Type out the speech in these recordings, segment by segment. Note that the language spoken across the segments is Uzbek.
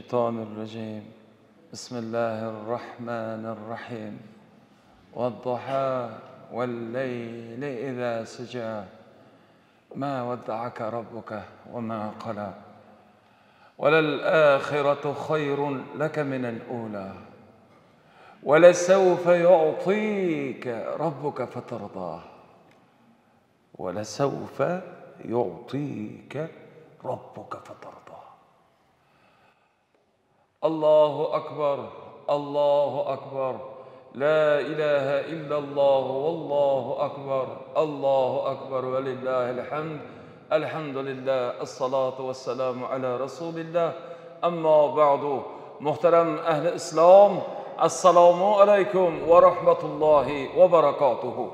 الشيطان الرجيم بسم الله الرحمن الرحيم والضحى والليل إذا سجى ما ودعك ربك وما قلى وللآخرة خير لك من الأولى ولسوف يعطيك ربك فترضاه ولسوف يعطيك ربك فترضاه. الله أكبر الله أكبر لا إله إلا الله والله أكبر الله أكبر ولله الحمد. الحمد لله الصلاة والسلام على رسول الله. أما بعد محترم أهل الإسلام السلام عليكم ورحمة الله وبركاته.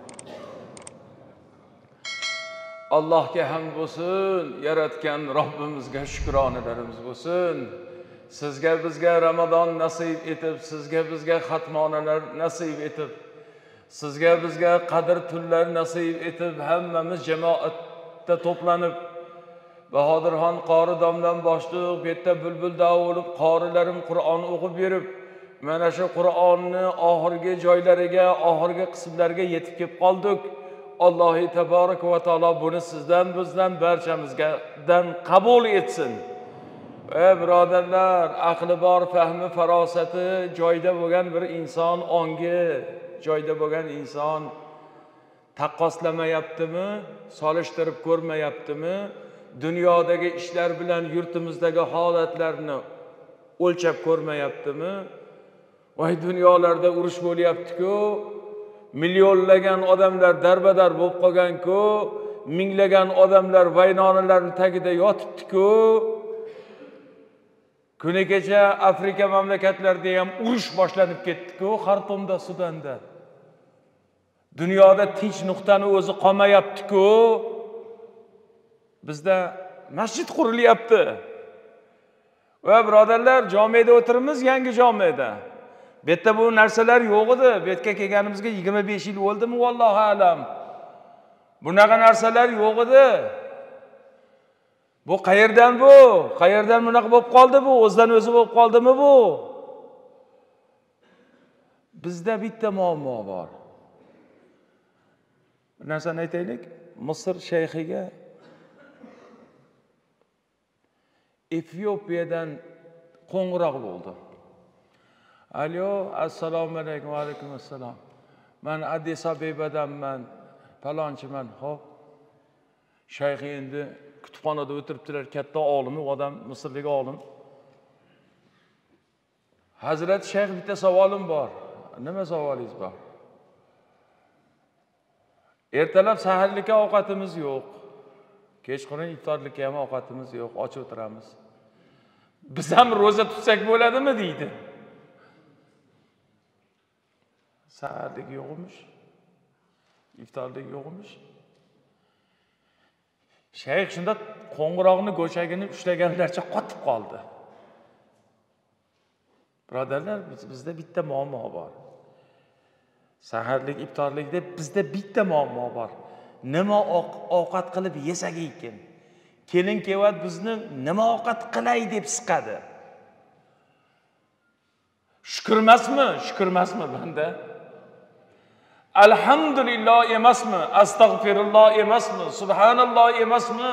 Allohga hamd bo'lsin, yaratgan Robbimizga shukronalarimiz bo'lsin. Sizga bizga Ramazon nasib etib, sizga bizga xatmonalar nasib etib, sizga bizga qadr tunlar nasib etib, hammamiz jamoatda to'planib, Bahodirxon qori domdan boshliq, bu yerda bulbul davulib, qorilarim Qur'on o'qib berib, mana shu Qur'onni oxirgi joylariga, oxirgi qismlarga yetib kelib qoldik. Alloh taborak va taolo buni sizdan, bizdan, barchamizdan qabul etsin. Ey birodarlar, aqli bor, fahmi, farosati joyda bo'lgan bir inson, ongi joyda bo'lgan inson taqqoslamayaptimi, solishtirib ko'rmayaptimi? Dunyodagi ishlar bilan yurtimizdagi holatlarni o'lchab ko'rmayaptimi? Voy, dunyolarda urush bo'lyapti-ku, milyonlagan odamlar darbadar bo'lib qolgan-ku, minglagan odamlar vayronalarning tagida yotibdi-ku. Kuni kecha Afrika mamlakatlarida ham urush boshlanib ketdi-ku, Xartumda, Sudanda. Dunyoda tinch nuqtani o'zi qolmayapti-ku. Bizda masjid qurilyapti. Va birodarlar, jomeda o'tirimiz, yangi jomeda. Bu yerda bu narsalar yo'q edi. Bu yerga kelganimizga 25 yil bo'ldimi, vallohu alam. Bunaqa narsalar yo'q edi. Bu qayerdan bu? Qayerdan bunaqa bo'lib qoldi bu? O'zidan o'zi bo'lib qoldimi bu? Bizda bitta muammo bor. Bir narsani aytaylik. Misr shayxiga Efiopiyadan qo'ng'iroq bo'ldi. Alo, assalomu alaykum, va alaykum assalom. Men Addis Abebadanman, falonchiman. Xo'p. Shayx endi kutubxonada o'tiribdilar, katta olim, odam, misrlik olim. Hazrat Shayx, bitta savolim bor. Nima savolingiz bor? Ertalab saharlikka ovqatimiz yo'q. Kechqurun iftorlikka ham ovqatimiz yo'q, och o'tiramiz. Biz ham roza tutsak bo'ladimi deydi. Saharlik yo'qmish. İftarlik yo'qmish. Shayx shunda qo'ng'iroqni go'shagini ushlaganlarcha qotib qoldi. Birodarlar, bizda bitta muammo bor. Saharlik, iftorlik deb bizda bitta muammo bor. Nima ovqat qilib yesak ekan? Kelin kevat bizni nima ovqat qilay deb siqadi. Shukrmasmi? Shukrmasmi banda? Alhamdulillah emasmi? Astagfirullah emasmi? Subhanallah emasmi?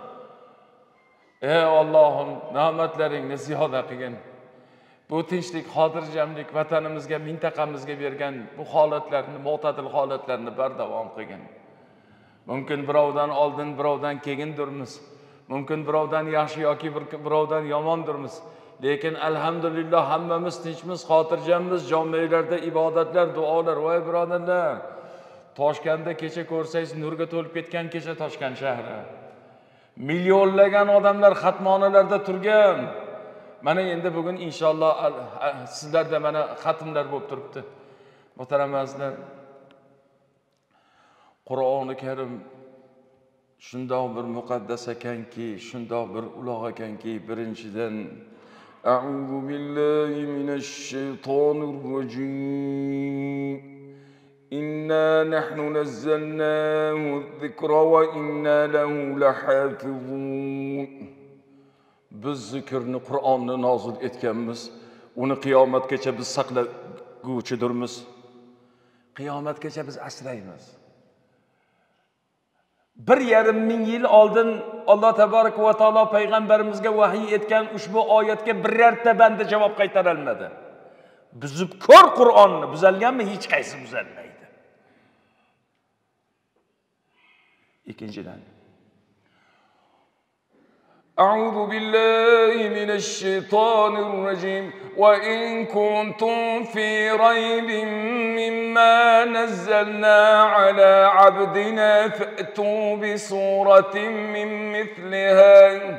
Ey Allohim, ne'matlaringni ziyoda qilgin. Bu tinchlik, xotirjamlik vatanimizga, mintaqamizga bergan bu holatlarni, mo'tadil holatlarni bardavom qilgin. Mumkin birovdan oldin, birovdan keyindirmiz. Mumkin birovdan yaxshi yoki birovdan yomondirmiz. Lekin alhamdulillah hammamiz tinchmiz, xotirjammiz, jomelarda ibodatlar, duolar. Voy birodarlar, Toshkentda kecha ko'rsangiz nurga to'lib ketgan kecha Toshkent shahri. Milyonlagan odamlar xatmonalarda turgan. Mana endi bugun inshaalloh sizlarda mana xatmlar bo'lib turibdi. Muhtaram azizlar, Qur'oni Karim shundoq bir muqaddas ekanki, shundoq bir ulug' ekanki, birinchidan A'udhu billahi minash shaytonir rojim. Inna nahnu nazzalnahu adh-dhikra wa inna lahu lahafizun. biz zikrni, Qur'onni nozil etganmiz. Uni qiyomatgacha biz saqlaguvchidirmiz. Qiyomatgacha biz asraymiz. 1,5 ming yil oldin Alloh taborak va taolo payg'ambarimizga vahiy etgan ushbu oyatga birorta banda javob qaytara olmadi. Buzib ko'r Qur'onni, buzalganmi? Hech qaysi buzalmaydi. Ikkinchidan A'udhu billahi minash shaytonir rajim wa in kuntum fi raybin mimma nazzalna ala 'abdina fa'tu bi suratin min mithliha.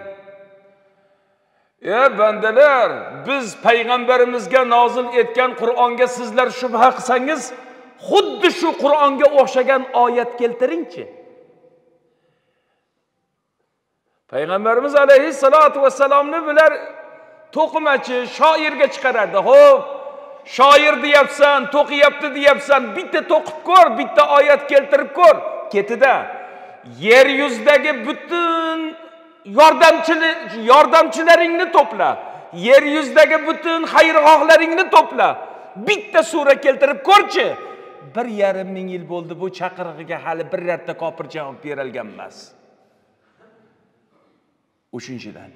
Ya bandalar, biz payg'ambarimizga nozil etgan Qur'onga sizlar shubha qilsangiz, xuddi shu Qur'onga o'xshagan oyat keltiringchi. Payg'ambarimiz alayhissalatu vassalomni bular to'qimachi, shoirga chiqarardi. Xo'p, shoir deyapsan, to'qiyapti deyapsan, bitta to'qib ko'r, bitta oyat keltirib ko'r. Ketida yer yuzidagi butun yordamchilaringni to'pla. Yer yuzidagi butun xayrixohlaringni to'pla. Bitta sura keltirib ko'rchi. 1,5 ming yil bo'ldi bu chaqirig'iga hali birorta kofir javob berilgan emas. Uchinchidan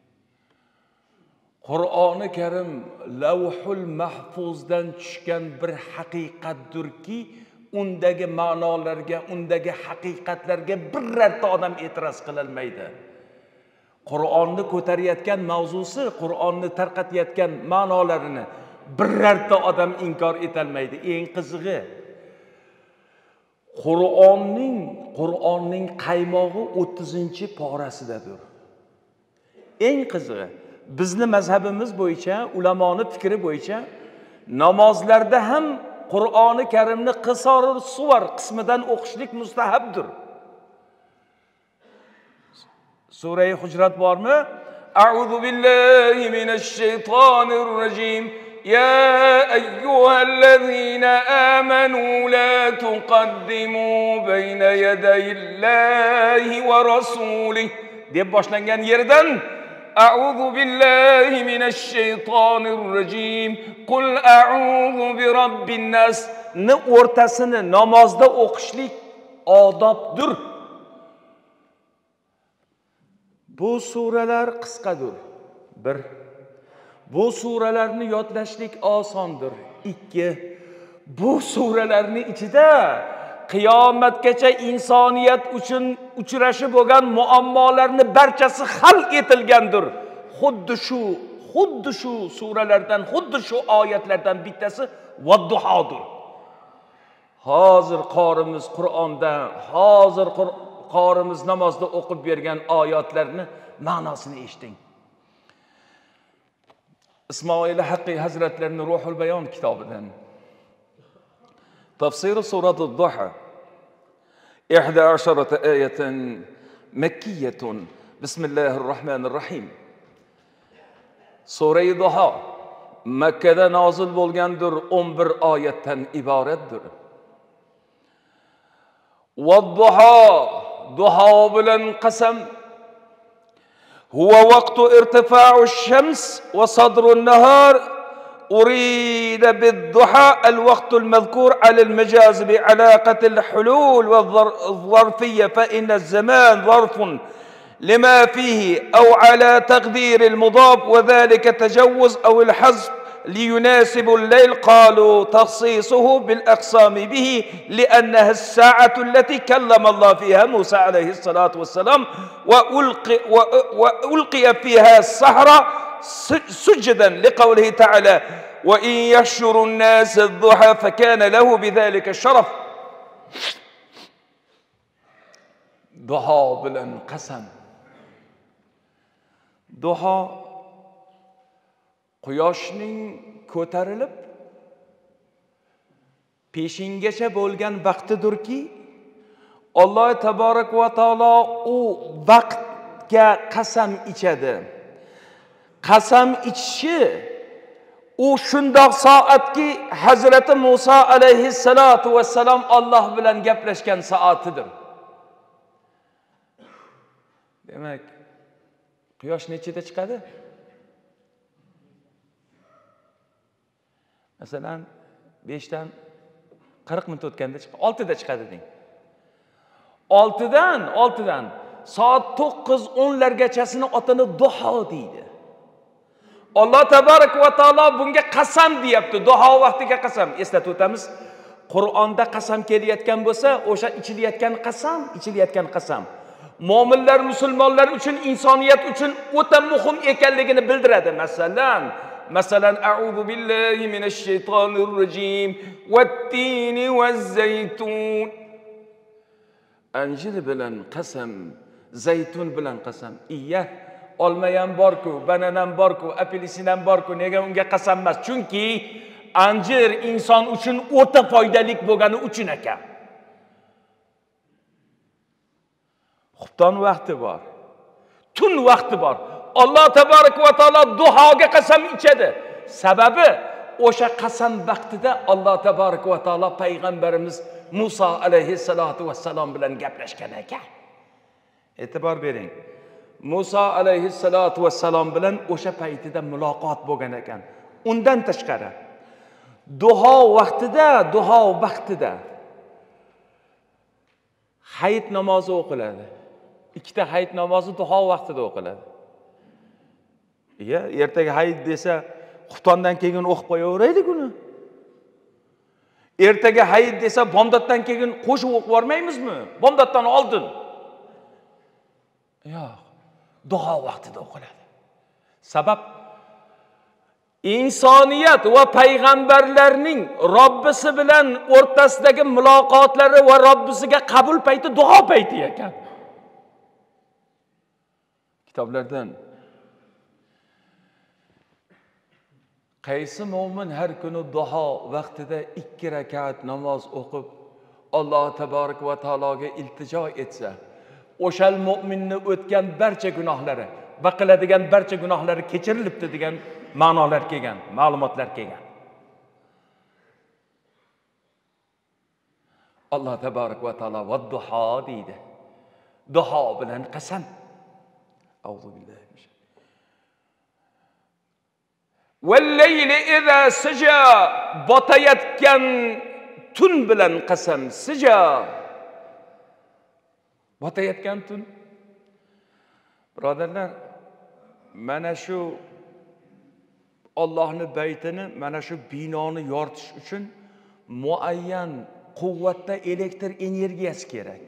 Qur'oni Karim Lavhul Mahfuzdan tushgan bir haqiqatdirki, undagi ma'nolarga, undagi haqiqatlarga birorta odam e'tiroz qila olmaydi. Qur'onni ko'tarayotgan mavzusi, Qur'onni tarqatayotgan ma'nolarini birorta odam inkor eta olmaydi. Eng qizig'i Qur'onning qaymog'i 30-porasidadir. Eng qizig'i, bizni mazhabimiz bo'yicha, ulamoning fikri bo'yicha namozlarda ham Qur'oni Karimni qisori suvar qismidan o'qishlik mustahabdir. Sura-i Hujurat bormi? A'udhu billahi minash shaytonir rajim. Ya ayyuhallazina amanu la tuqaddimu bayna yadayillahi va rasulihi deb boshlangan yerdan A'udhu billahi minash shaytonir rajim. Qul a'udhu bi robbin nas ni o'rtasini namozda o'qishlik odobdir. Bu suralar qisqadir. 1. Bu suralarni yodlashlik osondir. 2. Bu suralarning ichida qiyomatgacha insoniyat uchun uchrashib bo'lgan muammolarni barchasi hal etilgandir. Xuddi shu suralardan, xuddi shu oyatlardan bittasi Vadduhodir. Hozir qorimiz Qur'onda, hozir qorimiz namozda o'qib bergan oyatlarni ma'nosini eshiting. Ismoil Haqqi Hazratlarining Ruhul Bayon kitobidan Tafsir surat Ad-Duha 11 oyatun makkiyatun. Bismillahirrohmanirrohim. Sura-i Duha Makkada nozil bo'lgandir, 11 oyatdan iboratdir. Vad-duha, duha bilan qasam. Huwa waqtu irtifa'u ash-shams wa sadru an-nahar. أريد بالضحى الوقت المذكور على المجاز بعلاقة الحلول والظرفية، فإن الزمان ظرف لما فيه، أو على تقدير المضاف، وذلك تجوز أو الحذف ليناسب الليل. قالوا تخصيصه بالأقسام به لأنها الساعة التي كلم الله فيها موسى عليه الصلاة والسلام وألقي فيها السحرة سجدا لقوله تعالى وإن يحشر الناس الضحى فكان له بذلك الشرف. Duha bilan qasam. Duha quyoshning ko'tarilib peshingacha bo'lgan vaqtidirki, Alloh taborak va taolo u vaqtga qasam ichadi. Qasam ichishi u shundoq soatki Hazrati Musa alayhissalatu vassalam Alloh bilan gaplashgan soatidir. Demak, Quyosh nechida chiqadi? Masalan, 5 dan 40 minut o'tganda chiqadi, 6 da chiqadi deng. 6 dan soat 9-10 largachasini otini duho deydi. Alloh tabarak va taolo bunga qasam deyapti. Duho vaqtiga qasam. Eslatib o'tamiz. Qur'onda qasam kelayotgan bo'lsa, o'sha ichilayotgan qasam. Mo'minlar, musulmonlar uchun, insoniyat uchun o'ta muhim ekanligini bildiradi. Masalan, a'udhu billahi minash shaytonir rojim vat-tini vaz-zaytun. Anjir bilan qasam, zaytun bilan qasam. Iya, olma ham bor-ku, banana ham bor-ku, apelsin ham bor-ku, nega unga qasam emas? Chunki anjir inson uchun o'ta foydali bo'lgani uchun ekan. Xufton vaqti bor. Tun vaqti bor. Alloh tabarak va taolo duhoga qasam ichadi. Sababi o'sha qasam vaqtida Alloh tabarak va taolo payg'ambarimiz Musa alayhissalatu vassalom bilan gaplashgan ekan. E'tibor bering. Musa alayhissalatu vassalom bilan o'sha paytida muloqot bo'lgan ekan. Undan tashqari duho vaqtida hayit namozi o'qiladi. Ikkita hayit namozi duho vaqtida o'qiladi. Ertaga hayit desa, xuftondan keyin o'qib qo'yaveraylik uni. Ertaga hayit desa, bomdoddan keyin qo'shib o'qib yormaymizmi? Bomdoddan oldin. Yo'q, duho vaqtida o'qiladi. Sabab insoniyat va payg'ambarlarning Robbisi bilan o'rtasidagi muloqotlari va Robbisiga qabul payti duho payti ekan. Kitoblardan qaysi mo'min har kuni duho vaqtida 2 rakat namoz o'qib Alloh taborak va taologa iltijo etsa, o'shal mo'minni o'tgan barcha gunohlari va qiladigan barcha gunohlari kechirilibdi degan ma'nolar kelgan, ma'lumotlar kelgan. Alloh taborak va taolo va duho deydi. Duho bilan qasam. Auzu billahi Vel-leyli iza sija, botayotgan tun bilan qasam. Sija, botayotgan tun. Birodarlar, mana shu Allohning baytini, mana shu binoni yoritish uchun muayyan quvvatda elektr energiyasi kerak.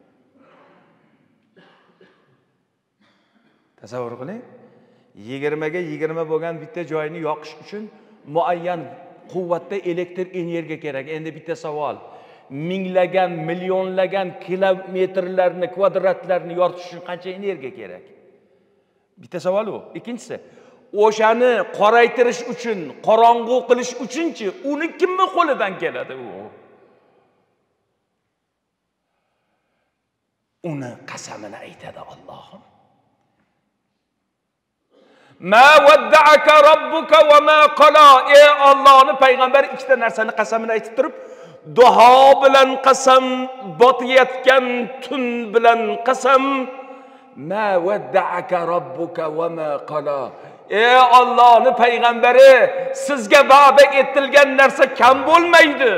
Tasavvur qiling. 20 ga 20 bo'lgan bitta joyni yoqish uchun muayyan quvvatda elektr energiya kerak. Endi bitta savol. Minglagan, millionlagan kilometrlarni, kvadratlarni yoritish uchun qancha energiya kerak? Bitta savol u. Ikkinchisi, o'shani qoraytirish uchun, qorong'u qilish uchunchi, uni kimning qo'lidan keladi u? Uni qasamini aytadi Allohim. Ma vadda'aka robbuka va ma qala. Ey Allohning payg'ambari ikkita narsani qasamini aytib turib, duho bilan qasam, botayotgan tun bilan qasam. Ma vadda'aka robbuka va ma qala. Ey Allohning payg'ambari, sizga va'da etilgan narsa kam bo'lmaydi.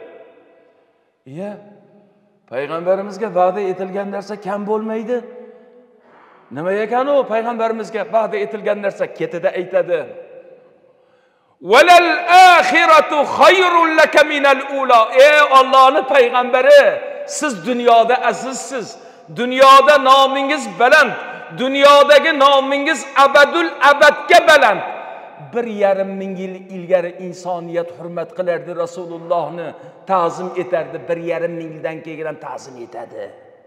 Payg'ambarimizga va'da etilgan narsa kam bo'lmaydi. Nima ekan u? Payg'ambarimizga va'da etilgan narsa ketida aytadi. Walal akhiratu khayrun laka minal ula. Ey Allohning payg'ambari, siz dunyoda azizsiz. Dunyoda nomingiz baland. Dunyodagi nomingiz abadul abadga baland. 1,5 ming yil ilgari insoniyat hurmat qilardi, Rasulullohni ta'zim etardi. 1,5 ming yildan keyin ham ta'zim etadi.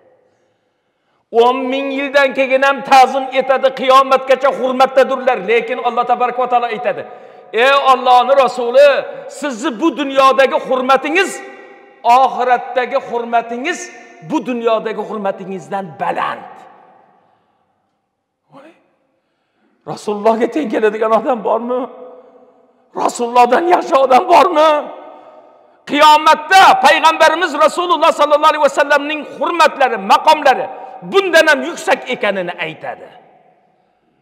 10 ming yildan keyin ham ta'zim etadi, qiyomatgacha hurmatdadirlar. Lekin Alloh tabarak va taolo aytadi: "Ey Allohning rasuli, sizni bu dunyodagi hurmatingiz, oxiratdagi hurmatingiz bu dunyodagi hurmatingizdan baland." Rasulullohga teng keladigan odam bormi? Rasulullohdan yaxshi odam bormi? Qiyomatda payg'ambarimiz Rasululloh sallallohu alayhi vasallamning hurmatlari, maqomlari bundan ham yuksak ekanini aytadi.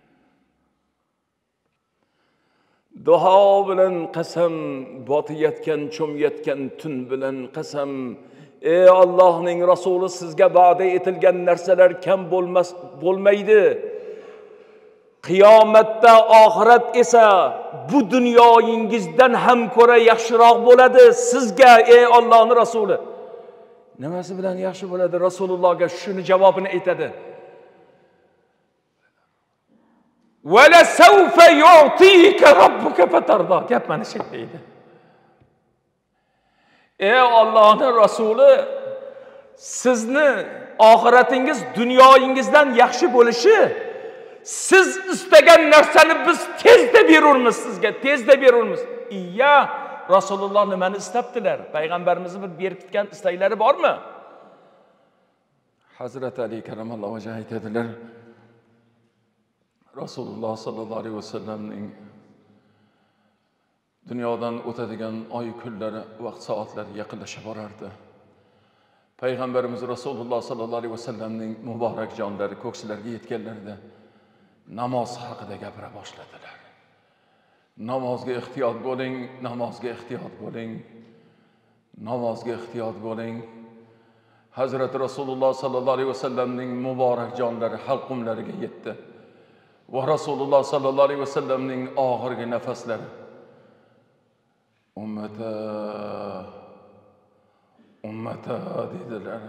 duho bilan qasam, botiyotgan, cho'myotgan tun bilan qasam. Ey Allohning rasuli, sizga va'da etilgan narsalar kam bo'lmaydi. Qiyomatda oxirat esa bu dunyoyingizdan ham ko'ra yaxshiroq bo'ladi sizga, ey Allohning rasuli. Nimasi bilan yaxshi bo'ladi? Rasulullohga shuni javobini aytadi. Wala sawfa yu'tika robbuka fatarda. Gap mana shu deydi. Ey Allohning rasuli, sizni oxiratingiz dunyoyingizdan yaxshi bo'lishi, siz istagan narsani biz tezda berurmiz sizga, tezda berurmiz. Iya, Rasululloh nimani istabdilar? Payg'ambarimizni bir berkitgan istaklari bormi? Hazrat Ali karamallohu vajhi aytadilar. Rasululloh sallallohu alayhi vasallamning dunyodan o'tadigan oy kunlari, vaqt soatlari yaqinlasha borardi. Payg'ambarimiz Rasululloh sallallohu alayhi vasallamning muborak jonlari ko'ksilariga yetganlarida namoz haqida gapira boshladilar. Namozga ehtiyot bo'ling, namozga ehtiyot bo'ling, namozga ehtiyot bo'ling. Hazrat Rasululloh sallallohu alayhi vasallamning muborak jonlari halqumlariga yetdi. Va Rasululloh sallallohu alayhi vasallamning oxirgi nafaslari ummata dedilar.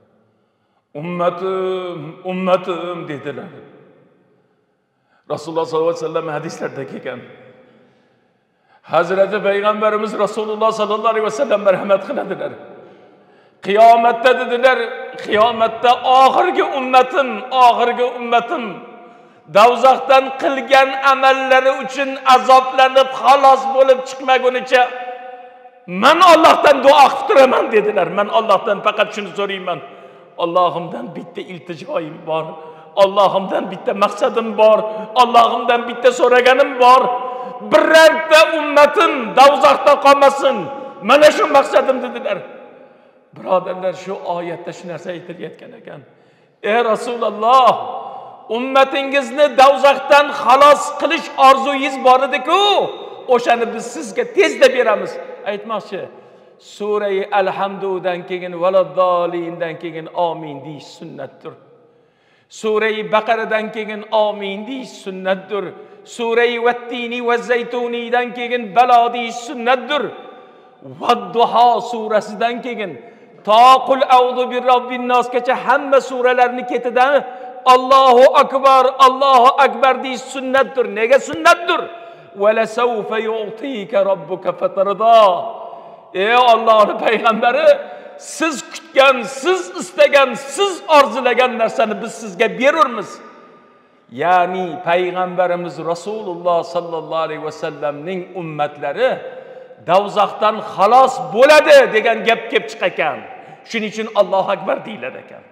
Ummatim dedilar. Rasululloh sallallohu alayhi vasallam hadislarda kelgan. Hazrati Payg'ambarimiz Rasululloh sallallohu alayhi vasallam marhamat qiladilar. Qiyomatda dedilar, qiyomatda oxirgi ummatim davzoqdan qilgan amallari uchun azoblanib xalos bo'lib chiqmagunicha men Allohdan duo qilib turaman dedilar. Men Allohdan faqat shuni so'rayman. Allohimdan bitta iltijoyim bor. Allohimdan bitta maqsadim bor. Allohimdan bitta so'raganim bor. Birorta ummatim davzoqda qolmasin. Mana shu maqsadim dedilar. Birodarlar, shu oyatda shu narsa aytilayotgan ekan. Ey Rasululloh, ummatingizni davzoqdan xalos qilish orzungiz bor edi-ku, o'shani biz sizga tezda beramiz. Aytmoqchi, Sura-i Alhamdudan keyin valaddolindan keyin amin deyish sunnatdir. Sura-i Baqaradan keyin amin deyish sunnatdir. Sura-i Vattini va Zaytunidan keyin balo deyish sunnatdir. Vadduha surasidan keyin Taqul a'udhu birrobbin nasgacha hamma suralarni ketidan Allohu akbar deyish sunnatdir. Nega sunnatdir? Wala sawfa yu'tika robbuka fatarda. Ey Allohning payg'ambari, siz kutgan, siz istagan, siz orzulagan narsani biz sizga berurmiz. Ya'ni payg'ambarimiz Rasululloh sallallohu alayhi vasallamning ummatlari davzoqdan xalos bo'ladi degan gap kelib chiqakan. Shuning uchun Allohu akbar deyiladi ekan.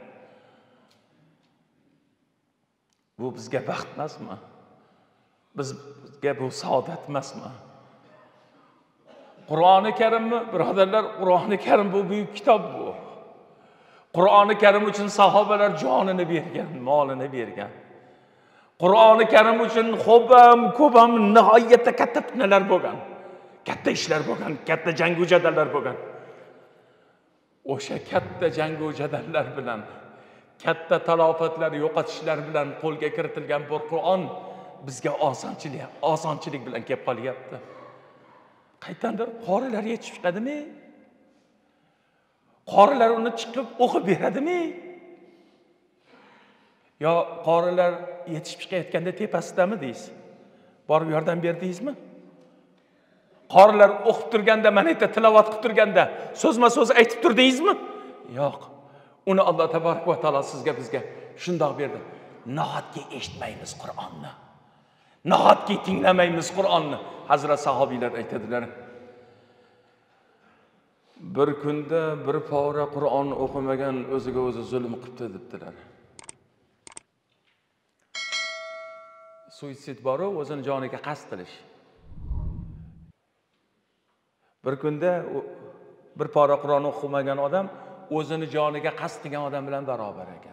Bu bizga baxt emasmi? Bizga bu saodat emasmi? Qur'oni Karimmi? Birodarlar, Qur'oni Karim bu buyuk kitob bu. Qur'oni Karim uchun sahobalar jonini bergan, molini bergan. Qur'oni Karim uchun ko'pam nihoyatda katta fitnalar bo'lgan. Katta ishlar bo'lgan, katta jangu jadallar bo'lgan. O'sha katta jangu jadallar bilan, katta talofatlar, yo'qotishlar bilan qo'lga kiritilgan bu Qur'on bizga osonchilik bilan kelib qolyapti. Qaytandir qorilar yetishib chiqadimi? Qorilar uni chiqib o'qib beradimi? Yo qorilar yetishib chiqayotganda tepasidami deysiz? Borib yordam berdingizmi? Qorilar o'qib turganda, mana yerda tilovat qilib turganda so'zma-so'z aytib turdingizmi? Yo'q. Uni Alloh taborak va taolo bizga shundoq berdi. Nahotki eshitmaymiz Qur'onni. Nahotki tinglamaymiz Qur'onni. Hazrat sahobiylar aytadilar. Bir kunda bir pora Qur'on o'qimagan o'ziga o'zi zulm qilibdi debdilar. Suitsid boru o'zini joniga qasd qilish. Bir kunda bir pora Qur'on o'qimagan odam o'zini joniga qasd qilgan odam bilan barobar ekan.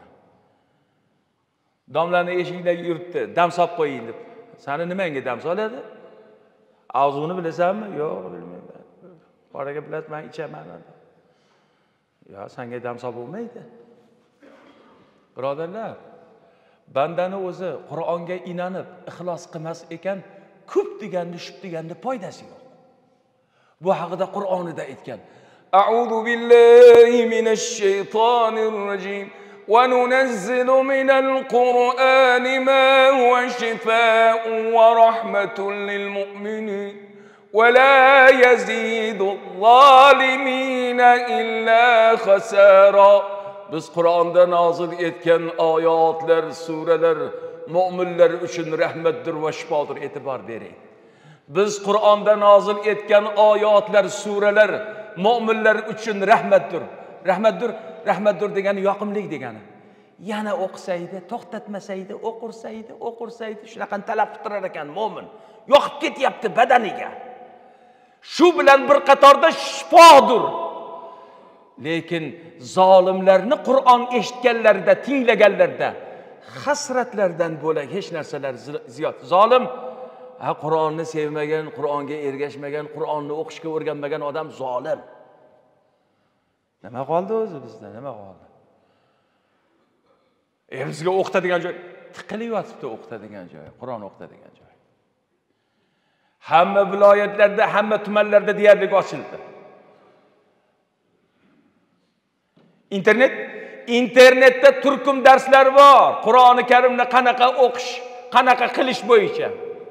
Domlarni eshikda yuribdi, dam solib qo'ying deb. Seni nimanga dam soladi? Avzuni bilasanmi? Yo'q, bilmayman. Qoraga bilatman, ichaman. Ya, senga damsa bo'lmaydi. Birodarlar, bandani o'zi Qur'onga inanib, ixlos qilmas ekan, ko'p deganda, shub deganda foydasi yo'q. Bu haqida Qur'onida aytgan. A'udhu billahi minash shaytonir rajim. وَنُنَزِّلُ مِنَ الْقُرْآنِ مَا هُوَ شِفَاءٌ وَرَحْمَةٌ لِلْمُؤْمِنِينَ وَلَا يَزِيدُ الظَّالِمِينَ إِلَّا خَسَارًا. Biz Qur'onda nozil etgan oyatlar, suralar mu'minlar uchun rahmatdir va shifodir, e'tibor bering. Biz Qur'onda nozil etgan oyatlar, suralar mu'minlar uchun rahmatdir. Rahmatdir degani yoqimli degani. Yana o'qisaydi, to'xtatmasaydi, o'qirsaydi, shunaqa talab qiltirar ekan mu'min. Yoqib ketyapti badaniga. Shu bilan bir qatorda shifodir. Lekin zolimlarni Qur'on eshitganlarida, tinglaganlarida hasratlardan bo'lak hech narsalar ziyod. Zolim Qur'onni sevmagan, Qur'onga ergashmagan, Qur'onni o'qishga o'rganmagan odam zolim. Nima qoldi o'zi bizda? Nima qoldi? Bizga o'qitadigan joy tiqilib yotibdi, o'qitadigan joy, Qur'on o'qitadigan joy. Hamma viloyatlarda, hamma tumanlarda deyarli ochildi. Internetda turkum darslar bor. Qur'oni Karimni qanaqa o'qish, qanaqa qilish bo'yicha.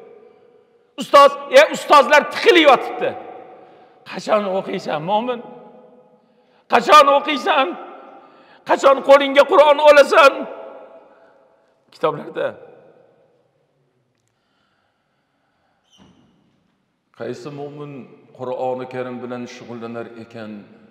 Ustozlar tiqilib yotibdi. Qachon o'qiysan, mo'min? Qachon o'qiysan? Qachon qo'lingga Qur'on olasan? Kitoblarda. Qaysi mo'min Qur'oni Karim bilan shug'ullanar ekan,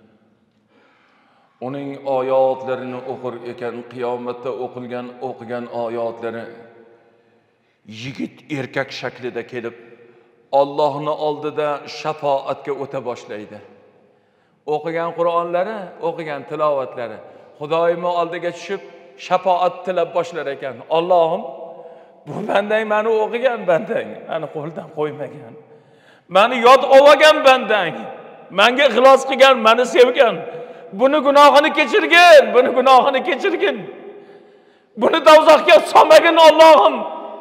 uning oyatlarini o'qir ekan, qiyomatda o'qigan oyatlari yigit erkak shaklida kelib, Allohning oldida shafoatga o'ta boshlaydi. O'qigan Qur'onlari, o'qigan tilovatlari Xudoyim oldiga tushib shafoat tilab boshlar ekan. Allohim, bu bandang meni o'qigan bandang, meni qo'ldan qo'ymagan. Meni yod olgan bandang, menga ixlos qilgan, meni sevgan. Buni gunohini kechirgin. Buni dozoqqa solmagin Allohim.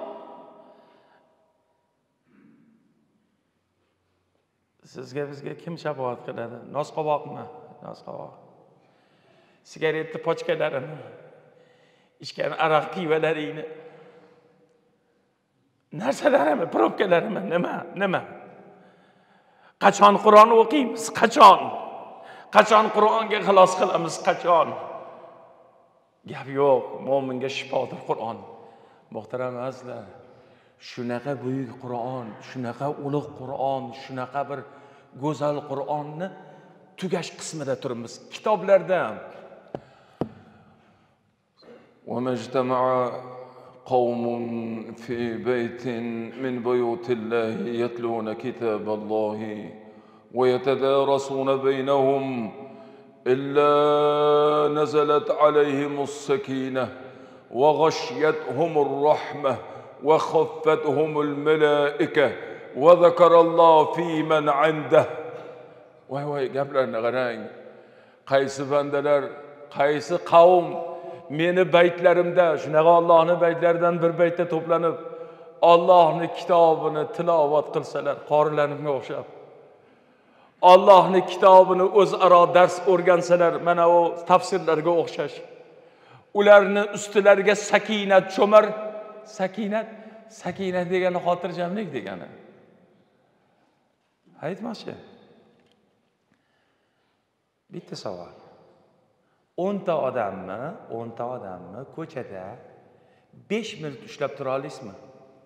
Bizga kim shafoat qiladi? Nosqovoqmi? Nosqovoq. Sigaretni pochkalarini, ichgan aroq pivalaringni, narsalarimi, probkalarimi, nima? Qachon Qur'on o'qiymiz? Qachon Qur'onga ixlos qilamiz? Qachon? Gap yo'q, mo'minga shifodir Qur'on. Muhtaram azizlar, shunaqa buyuk Qur'on, shunaqa ulug' Qur'on, shunaqa bir go'zal Qur'onni tugash qismida turibmiz. Kitoblarda وَمَا اجْتَمَعَ قَوْمٌ فِي بَيْتٍ مِنْ بُيُوتِ اللَّهِ يَتْلُونَ كِتَابَ اللَّهِ وَيَتَدَارَسُونَ بَيْنَهُمْ إِلَّا نَزَلَتْ عَلَيْهِمُ السَّكِينَةُ وَغَشِيَتْهُمُ الرَّحْمَةُ وَخَفَّتْهُمُ الْمَلَائِكَةُ وَذَكَرَ اللَّهَ فِي مَنْ عِنْدَهُ. Voy gaplarni qarang. Qaysi bandalar, qaysi qavm meni baytlarimda, shunaqa Allohning baytlaridan bir baytda to'planib, Allohning kitobini tilovat qilsalar, qorilarga o'xshab, Allohning kitobini o'zaro dars o'rgansalar, mana o tafsirlarga o'xshash, ularni ustilariga sakinat cho'mar. Sakinat degani xotirjamlik degani. Aytmoqchi. Bitta savol. 10 ta odamni ko'chada 5 minut ushlab tura olasizmi?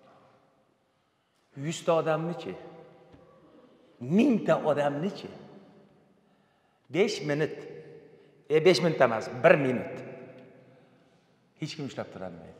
100 ta odamni-chi? 1000 ta odamni-chi? 5 minut. 5 minut emas, 1 minut. Hech kim ushlab tura olmaydi.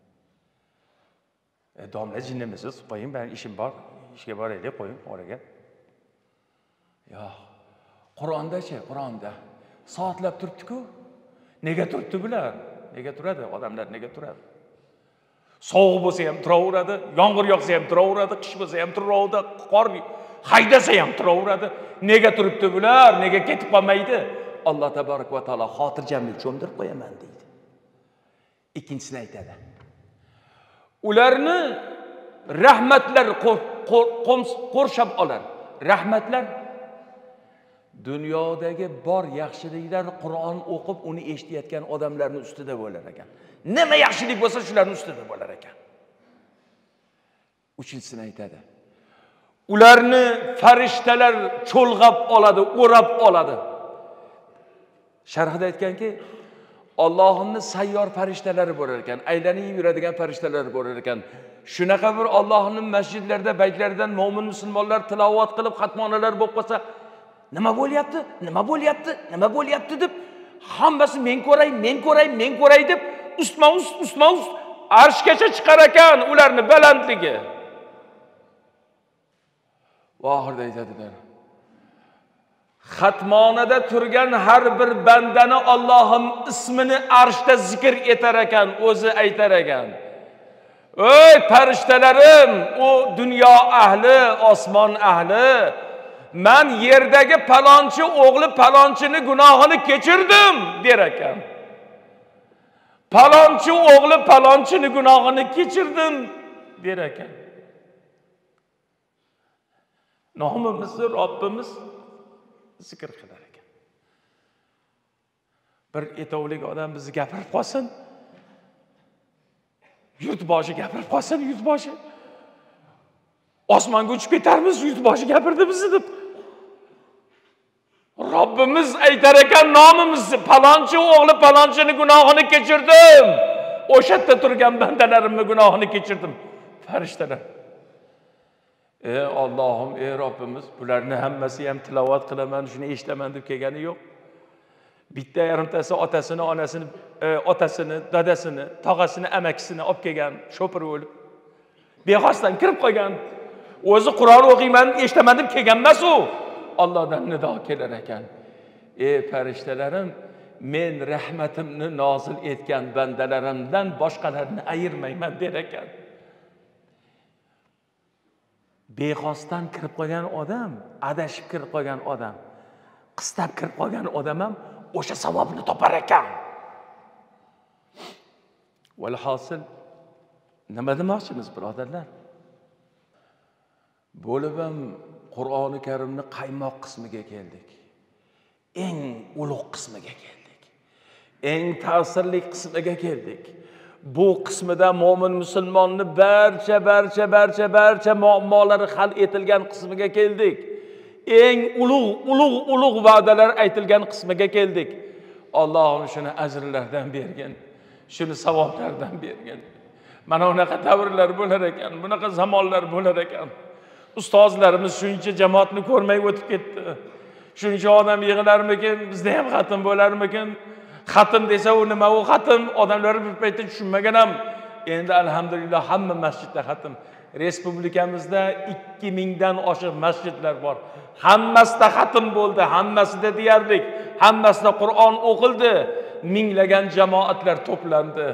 Domla jinnimisiz, qo'ying, men ishim bor, ishga boraylik, qo'ying oraga. Yo'q. Qur'onda soatlab turibdi-ku. Nega turibdi bular? Nega turadi? Odamlar nega turadi? Soğuk bo'lsa ham turaveradi, yomg'ir yog'sa ham turaveradi, qish bo'lsa ham turaveradi, qor haydasa ham turaveradi. Nega turibdi bular? Nega ketib qolmaydi? Alloh tabarak va taolo xotirjamlik cho'mdirib qo'yaman deydi. Ikkinchisini aytadi. Ularni rahmatlar qo'rshab olar. Rahmatlar dunyodagi bor yaxshiliklar Qur'on o'qib, uni eshitayotgan odamlarning ustida bo'lar ekan. Nima yaxshilik bo'lsa, shularning ustida bo'lar ekan. Uchinchisini aytadi. Ularni farishtalar cho'lg'ab oladi, o'rab oladi. Sharhida aytganki, Allohning sayyor farishtalari bo'lar ekan, aylanib yuradigan farishtalar bo'lar ekan. Shunaqa bir Allohning masjidlarida, baytlaridan mo'min musulmonlar tilovat qilib xatmonalar bo'lib qolsa, nima bo'lyapti? Nima bo'lyapti? Nima bo'lyapti deb hammasi men ko'ray deb ustma-ust arshgacha chiqar ekan ularni balandligi. Vohirda aytadilar. Xatmonada turgan har bir bandani Allohim ismini arshda zikr etar ekan, o'zi aytar ekan. Ey farishtalarim, o dunyo ahli, osmon ahli, men yerdagi palonchi o'g'li palonchini gunohini kechirdim der ekan. Palonchi o'g'li palonchini gunohini kechirdim der ekan. Nomimizni Robbimiz zikr qilar ekan. Bir etovlik odam bizni gapirib qolsin. Yurtboshi gapirib qolsin, yurtboshi. Osmonga uchib ketarmiz, yurtboshi gapirdi bizni deb. Robbimiz aytar ekan nomimizni, palonchi o'g'li palonchini gunohini kechirdim. O'sha yerda turgan bandalarimni gunohini kechirdim. Farishtalar. Ey Allohim, ey Robbimiz, bularni hammasi ham tilovat qilaman, shuni eshitaman deb kelgani yo'q. Bitta yarimtasi otasini, onasini, otasini, dadasini, tog'asini, amakisini olib kelgan, sho'pir o'lib. Bexosdan kirib qolgan. O'zi Qur'on o'qiyman, eshitaman deb kelgan emas u. Allohdan nido kelar ekan. Ey farishtalarim, men rahmatimni nozil etgan bandalarimdan boshqalarni ayirmayman der ekan. Bexosdan kirib qolgan odam, adashib kirib qolgan odam, qistab kirib qolgan odam ham o'sha savobni topar ekan. Valhosil nima demoqchimiz, birodarlar? Bo'lib ham Qur'oni Karimni qaymoq qismiga keldik. Eng ulug' qismiga keldik. Eng ta'sirli qismiga keldik. Bu qismida mo'min musulmonni barcha muammolari hal etilgan qismiga keldik. Eng ulug' va'dalar aytilgan qismiga keldik. Allohim shuni ajrlardan bergin, shuni savoblardan bergin. Mana unaqa davrlar bo'lar ekan, bunaqa zamonlar bo'lar ekan. Ustozlarimiz shuncha jamoatni ko'rmay o'tib ketdi. Shuncha odam yig'ilarmikin, bizda ham xatm bo'larmikin? Xatm desa u nima u xatm? Odamlar bir paytda tushunmagan ham. Endi alhamdulillah hamma masjidda xatm. Respublikamizda 2000 dan oshiq masjidlar bor. Hammasida xatm bo'ldi, hammasida deyarlik, hammasida Qur'on o'qildi. Minglagan jamoatlar to'plandi.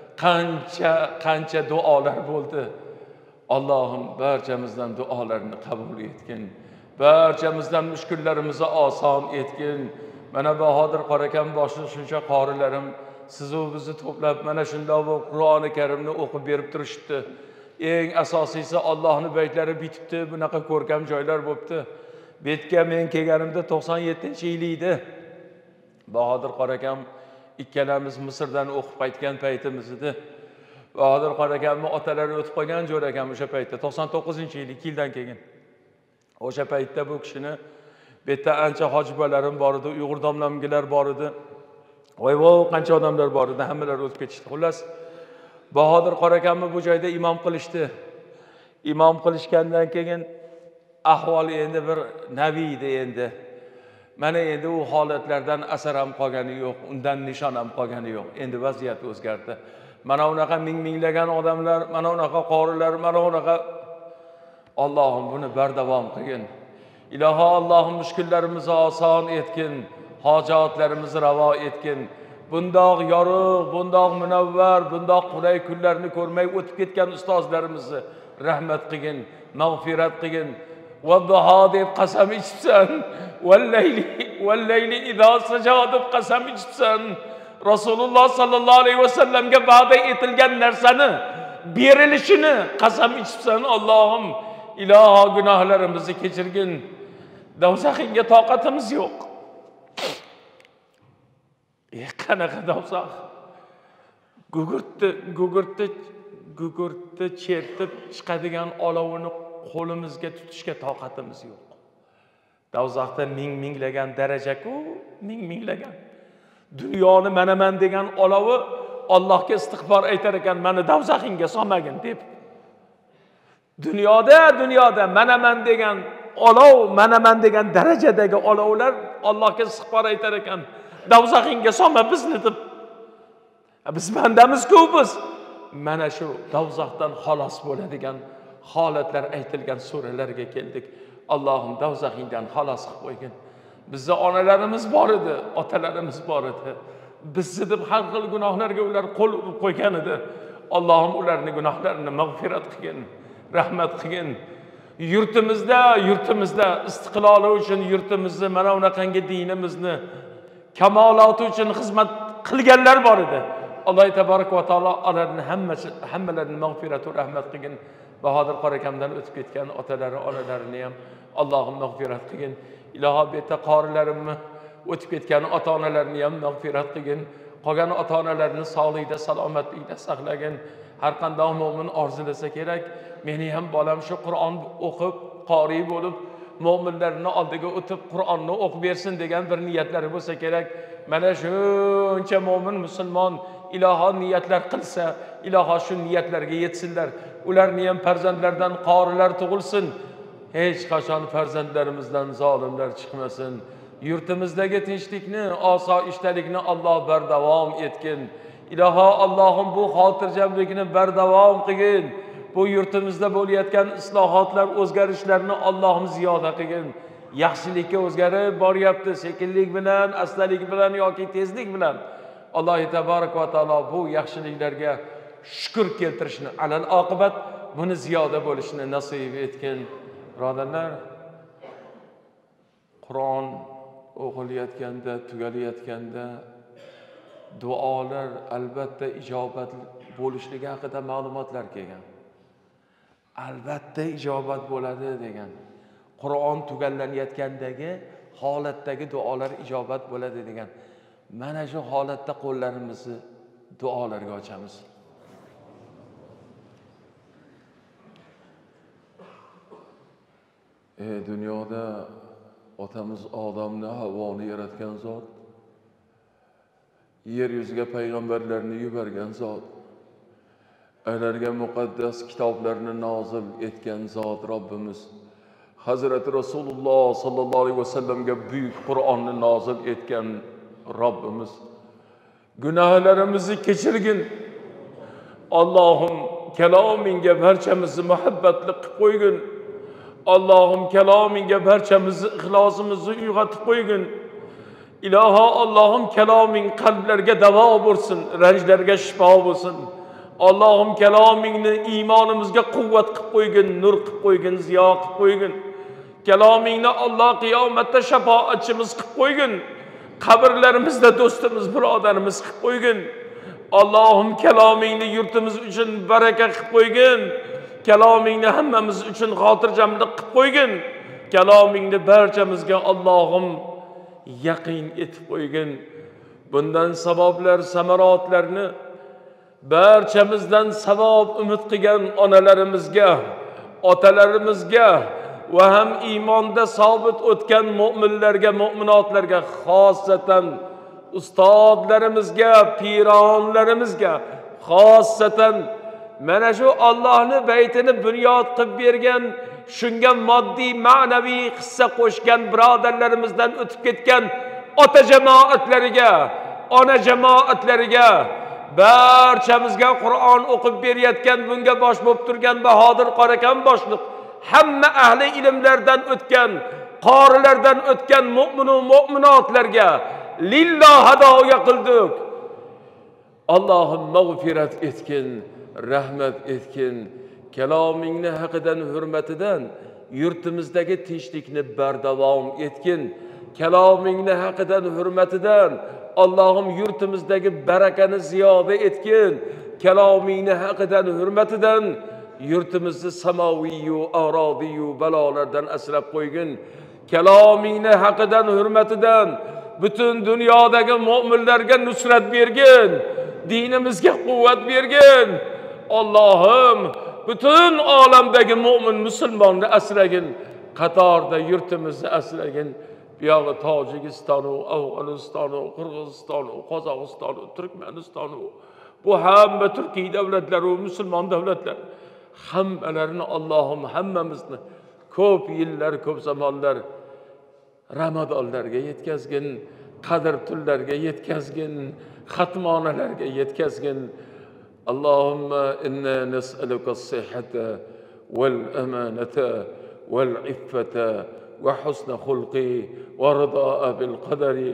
Qancha duolar bo'ldi. Allohim barchamizdan duolarni qabul etgin. Barchamizdan mushkullarimizni oson etgin. Mana Bahodir qorakan boshliq shuncha qorilarim siz u bizni to'plab mana shunday Qur'oni Karimni o'qib berib turishdi. Eng asosiysi Allohning baytlari bitibdi, bunaqa ko'rkam joylar bo'libdi. Betga men kelganimda 97-yil edi. Bahodir qorakan ikkalamiz Misrdan o'qib qaytgan paytimiz edi. Bahodir qorakanning otalari o'tib qolgan jo'r ekan o'sha paytda 99-yil, 2 yildan keyin. O'sha paytda bu kishini betda ancha hojibalarim bor edi, Uyg'ur domlamgilar bor edi. Voy, qancha odamlar bor edi, hammalar o'tib ketishdi. Xullas, Bahodir qorakanni bu joyda imom qilishdi. Imom qilishgandan keyin ahvol endi bir naviydi endi. Mana endi u holatlardan asar ham qolgani yo'q, undan nishon ham qolgani yo'q. Endi vaziyat o'zgardi. Mana unaqa minglagan odamlar, mana unaqa qorilar, mana unaqa Allohim buni bardavom qilgin. Iloho Allohim mushkullarimizni oson etgin, hojatlarimizni ravo etgin. bundoq yorug', bundoq munavvar, bundoq qulay kunlarni ko'rmay o'tib ketgan ustozlarimizni rahmat qilgin, mag'firat qilgin. Wadduha deb qasam ichibsan, vallayli idho sajo deb qasam ichibsan. Rasululloh sallallohu alayhi vasallamga va'da etilgan narsani berilishini qasam ichibsan. Allohim, iloho gunohlarimizni kechirgin. Davzaxingga toqatimiz yo'q. Qanaqa davzax? Gugurtni chertib chiqadigan olovini qo'limizga tutishga toqatimiz yo'q. Davzaxda ming-minglagan daraja-ku, ming-minglagan. Dunyoni manaman degan olovi Allohga istig'for aytar ekan, meni davzaxingga solmagin deb. Dunyoda manaman degan olov, manaman degan darajadagi olovlar Allohga istig'for aytar ekan, davzaxingga solma bizni deb. Biz bandamiz-ku biz. Mana shu davzaxdan xalos bo'ladigan holatlar aytilgan suralarga keldik. Allohim davzaxingdan xalos qilib qo'ygin. Bizda onalarimiz bor edi, otalarimiz bor edi. Bizni deb har xil gunohlarga ular qo'l urib qo'ygan edi. Allohim ularning gunohlarini mag'firat qilgin, rahmat qilgin. Yurtimizda istiqloli uchun yurtimizni mana unaqangi dinimizni kamoloti uchun xizmat qilganlar bor edi. Alloh tabarak va taolo hammalarini mag'firat va rahmat qilgin. Bahodir qorakamdan o'tib ketgan otalari, onalarini ham Allohim mag'firat qilgin. Iloho bu yerda qorilarimni o'tib ketgan ota-onalarini ham mag'firat qilgin. Qolgan ota-onalarni sog'likda, salomatlikda saqlagin. Har qanday mu'min orzulasa kerak, meni ham bolam shu Qur'on o'qib, qori bo'lib, mu'minlarning oldiga o'tib Qur'onni o'qib bersin degan bir niyatlari bo'lsa kerak. Mana shuncha mu'min musulmon iloho niyatlar qilsa, iloho shu niyatlarga yetsinlar. Ularni ham farzandlardan qorilar tug'ilsin. Hech qachon farzandlarimizdan zolimlar chiqmasin. Yurtimizdagi tinchlikni, osoyishtalikni Alloh bardavom etgin. Iloho Allohim bu xotirjamlikni bardavom qilgin. Bu yurtimizda bo'layotgan islohotlar, o'zgarishlarni Allohim ziyoda qilgin. Yaxshilikka o'zgarib boryapti, sekinlik bilan, astalik bilan yoki tezlik bilan. Alloh tabarak va taolo bu yaxshiliklarga shukr keltirishni, alal oqibat buni ziyoda bo'lishini nasib etgin. Birodarlar, Qur'on o'qilayotganda, tugalayotganda duolar albatta ijobat bo'lishligi haqida ma'lumotlar kelgan. Albatta ijobat bo'ladi degan. Qur'on tugallanayotgandagi holatdagi duolar ijobat bo'ladi degan. Mana shu holatda qo'llarimizni duolarga ochamiz. Dunyoda otamiz Odamni, Havvoni yaratgan zot, yer yuziga payg'ambarlarni yuborgan zot, ularga muqaddas kitoblarni nozil etgan zot Robbimiz, Hazrati Rasululloh sallallohu alayhi vasallamga buyuk Qur'onni nozil etgan Robbimiz, gunohlarimizni kechirgin. Allohim kalomingga barchamizni muhabbatli qilib qo'ygin. Allohim kalomingga barchamizni ixlosimizni uyg'otib qo'ygin. Iloho Allohim kaloming qalblarga davo bo'lsin, ranjlarga shifo bo'lsin. Allohim kalomingni iymonimizga quvvat qilib qo'ygin, nur qilib qo'ygin, ziyo qilib qo'ygin. Kalomingni Alloh qiyomatda shafoatchimiz qilib qo'ygin. Qabrlarimizda do'stimiz, birodarimiz qilib qo'ygin. Allohim kalomingni yurtimiz uchun baraka qilib qo'ygin. Kalomingni hammamiz uchun xotirjamlik qilib qo'ygin. Kalomingni barchamizga Allohim yaqin etib qo'ygin. Bundan savoblar, samarotlarni barchamizdan savob umid qilgan onalarimizga, otalarimizga va ham iymonda sobit o'tgan mu'minlarga, mu'minotlarga, xossatan ustozlarimizga, pironlarimizga, xossatan mana shu Allohning baytini bunyod qilib bergan, shunga moddiy, ma'naviy hissa qo'shgan birodarlarimizdan o'tib ketgan ota jamoatlariga, ona jamoatlariga, barchamizga Qur'on o'qib berayotgan, bunga bosh bo'lib turgan Bahodir qorakam boshliq hamma ahli ilmlardan o'tgan, qorilardan o'tgan mu'min va mu'minotlarga lilloh hadoya qildik. Allohim mag'firat etgin, rahmat etgin. Kalomingni haqidan hurmatidan yurtimizdagi tinchlikni bardavom etgin. Kalomingni haqidan hurmatidan Allohim yurtimizdagi barakani ziyoda etgin. Kalomingni haqidan hurmatidan yurtimizni samoviyu, arodiyu balolardan asrab qo'ygin. Kalomingni haqidan hurmatidan butun dunyodagi mu'minlarga nusrat bergin. Dinimizga quvvat bergin. Allohim bütün olamdagi mu'min musulmonni asragin. Qatorda yurtimizni asragin. Buyog'i Tojikiston, Afg'oniston, Qirg'iziston, Qozog'iston, Turkmaniston, bu hamma Turkiy davlatlari, musulmon davlatlar hammalarini Allohim hammamizni ko'p yillar, ko'p zamonlar Ramazonlarga yetkazgin, qadr tunlarga yetkazgin, xatmonalarga yetkazgin. Allahumma inna nas'aluka as-sihhata wal amanata wal iffata wa husna khulqi wa rida'a bil qadari.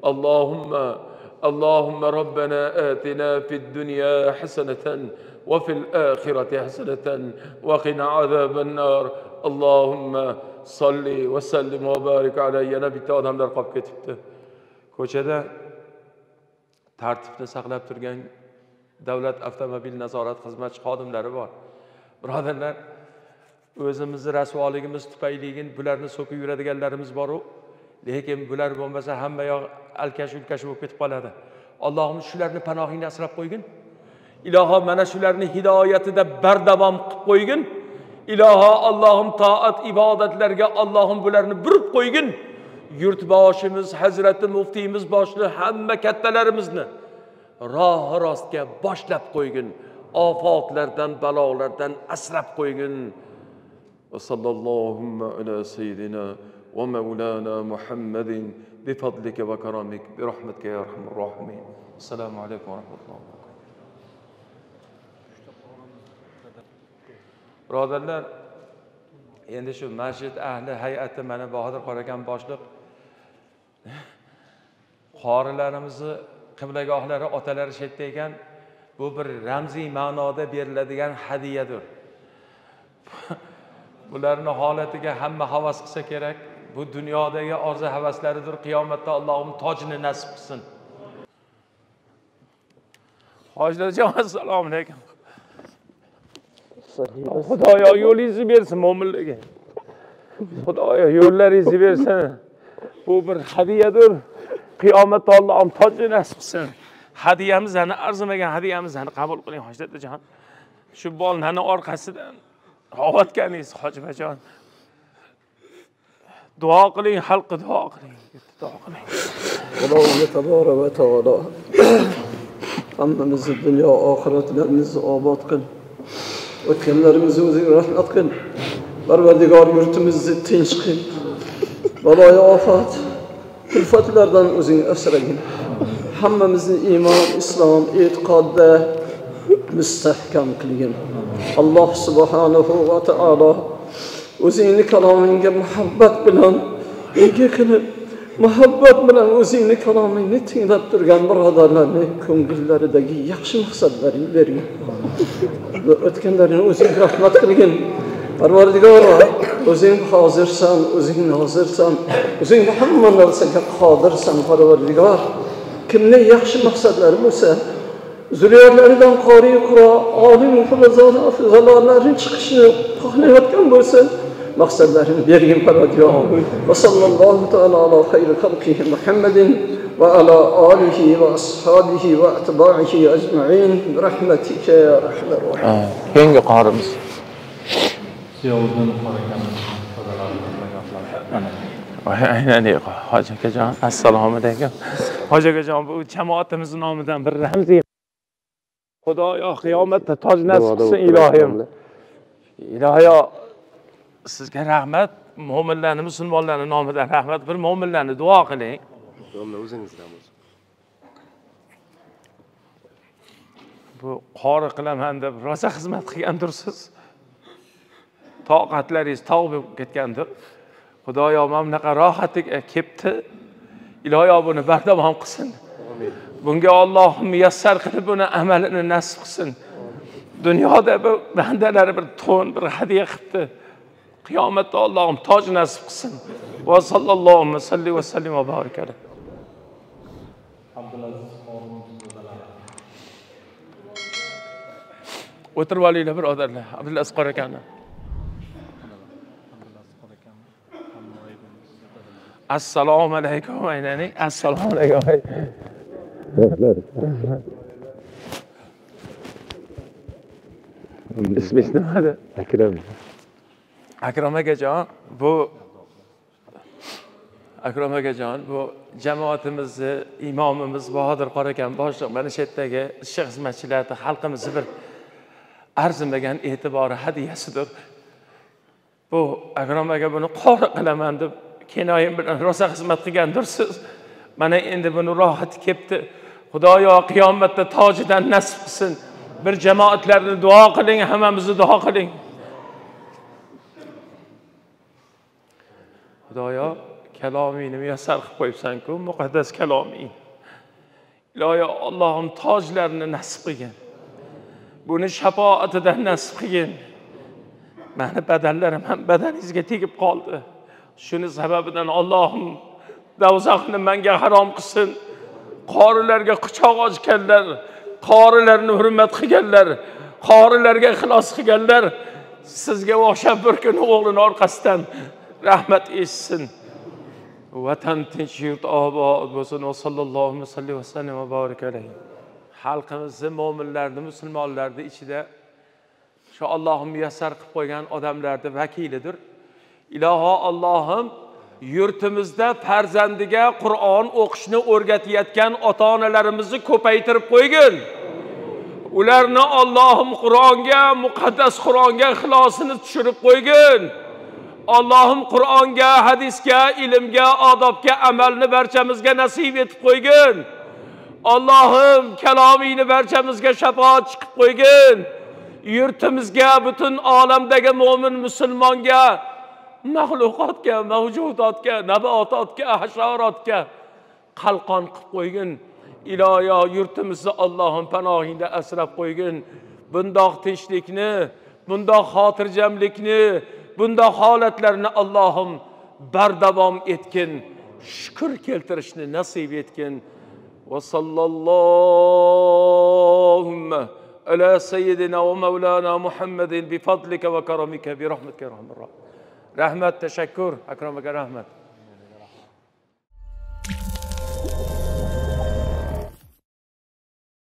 اللهم ربنا آتنا في الدنيا حسنة وفي الآخرة حسنة وقنا عذاب النار. اللهم صل وسلم وبارك على نبي odamlar qolib ketibdi. Ko'chada tartibni saqlab turgan davlat avtomobil nazorat xizmatchi xodimlari bor. Birodarlar, o'zimizni rasvoligimiz tufayli bularni so'kib yuradiganlarimiz bor-ku, lekin bular bo'lmasa hamma yoq alkash-ulkash bo'lib ketib qoladi. Allohim shularni panohingda asrab qo'ygin. Iloho mana shularni hidoyatida bardavom qilib qo'ygin. Iloho Allohim toat ibodatlarga Allohim bularni burib qo'ygin. Yurtboshimiz, Hazrati muftiyimiz boshli hamma kattalarimizni roh rostga boshlab qo'ygin. Ofatlardan, balolardan asrab qo'ygin. Va sallallohu ala sayyidina va maulana Muhammadin bi fadlika va karamik bi rahmatika ya arhamar rohimin. Assalomu alaykum va rahmatullohi va barakatuh. Birodarlar, endi shu masjid ahli hay'ati mana Bahodir qorakan boshliq qorilarimizni qiblagohlari otalari shetda ekan, bu bir ramziy ma'noda beriladigan hadiyadir. Bularning holatiga hamma havas qilsa kerak. Bu dunyodagi orzu havaslaridir. Qiyomatda Allohim tojini nasib qilsin. Hojilarjon, assalomu alaykum. Xudoyo yo'lingizni bersin mo'minlarga. Xudoyo yo'llaringizni bersin. Bu bir hadiyadir. Qiyomatda Allohim tojini nasib qilsin. Hadiyamizni, arzimagan hadiyamizni qabul qiling hojilarjon. Shu bollarning orqasidan ovatganingiz hojibajon. Duo qiling, xalqqa duo qiling. Duo qiling. Alloh taborak va taolo hammamizni dunyo oxiratlarimizni obod qil. O'tganlarimizni o'zing rahmat qil. Parvardigor yurtimizni tinch qil. Baloyi ofat, kulfatlardan o'zing asragin. Hammamizni iymon, islom, e'tiqodda mustahkam qilgin. Alloh subhanahu va taolo o'zingni kalomingga muhabbat bilan ega qilib, muhabbat bilan o'zingni kalomingni tinglab turgan birodarlarni ko'ngillaridagi yaxshi maqsadlarini bergin. O'tganlarini o'zing rahmat qilgin. Parvardigor, o'zing hozirsan, o'zing nozirsan, o'zing hamma narsaga qodirsan. Parvardigor, kimning yaxshi maqsadlari bo'lsa, zurriyotlaridan qori quro, olim hufazalarin chiqishni xohlayotgan bo'lsa, maqsadlarini bergin Parvardigor. Va sallallohu taala ala xayri xalqihi Muhammadin va ala alihi va ashabihi va atba'ihi ajma'in bi rahmatika ya arhamar rohim. Keyingi qorimiz Ziyovuddin qorakanimiz aynan hoji akajon, assalomu alaykum. Hoji akajon, bu jamoatimiz nomidan bir ramziy Xudoyo qiyomatda toj nasib qilsin ilohim. Ilohiyo sizga rahmat, mo'minlarning, musulmonlarning nomidan rahmat. Bir mo'minlarni duo qiling. O'zingizdan bo'lsin. Bu qori qilaman deb rosa xizmat qilgandirsiz. Toqatlaringiz tog' bo'lib ketgandir. Xudoyo mana bunaqa rohatga kelibdi. Ilohiyo buni bardavom qilsin. Bunga Allohim muyassar qilib buni amalini nasib qilsin. Dunyoda bu bandalar bir to'n, bir hadiya qilibdi. Qiyomatda Allohim toj nasib qilsin. Va sallallohu alayhi va sallam va baraka alayhi. O'tirib olinglar birodarlar. Abdulaziz qora akani. Assalomu alaykum aynaning. Assalomu alaykum. İsmingiz nimada? Akram. Akram akajon, Akram akajon, bu jamoatimizni imomimiz Bahodir qora akam boshliq mana shu yerdagi ish xizmatchilari xalqimizni bir arzimagan e'tibori hadiyasidir. Bu Akram aka buni qori qilaman deb kinoyim bilan rosa xizmat qilgandirsiz. Mana endi buni rohati kelibdi. Xudoyo qiyomatda tojidan nasib qilsin. Bir jamoatlarni duo qiling, hammamizni duo qiling. Xudoyo kalomingni muyassar qilib qo'yibsan-ku, muqaddas kaloming. Iloyo Allohim tojlarni nasib qilgin. Buni shafoatidan nasib qilgin. Meni badallarim ham badaningizga tegib qoldi. Shuni sababidan Allohim dovzaxni menga harom qilsin. Qorilarga quchoq ochganlar, qorilarni hurmat qilganlar, qorilarga ixlos qilganlar sizga o'xshab bir kun o'g'lini orqasidan rahmat etsin. Vatan tinch, yurt obod bo'lsin. Sallallohu alayhi va sallam va baraka alayhi. Xalqimizni, mo'minlarni, musulmonlarni ichida shu Allohim muyassar qilib qo'ygan odamlarning vakilidir. Iloho Allohim yurtimizda farzandiga Qur'on o'qishni o'rgatayotgan ota-onalarimizni ko'paytirib qo'ygin. Ularni Allohim Qur'onga, muqaddas Qur'onga ixlosini tushirib qo'ygin. Allohim Qur'onga, hadisga, ilmga, odobga amalni barchamizga nasib etib qo'ygin. Allohim kalomingni barchamizga shafoat chiqib qo'ygin. Yurtimizga, butun olamdagi mo'min musulmonga, maxluqotga, mavjudotga, nabototga, hasharotga qalqon qilib qo'ygin. Iloyo yurtimizni Allohim panohingda asrab qo'ygin. Bundoq tinchlikni, bundoq xotirjamlikni, bundoq holatlarni Allohim bardavom etgin. Shukr keltirishni nasib etgin. Va sallallohu ala sayyidina va mavlana Muhammadin bi fadlika va karamika bi rahmatika ya rahmat. Rahmat, tashakkur. Akram aka rahmat.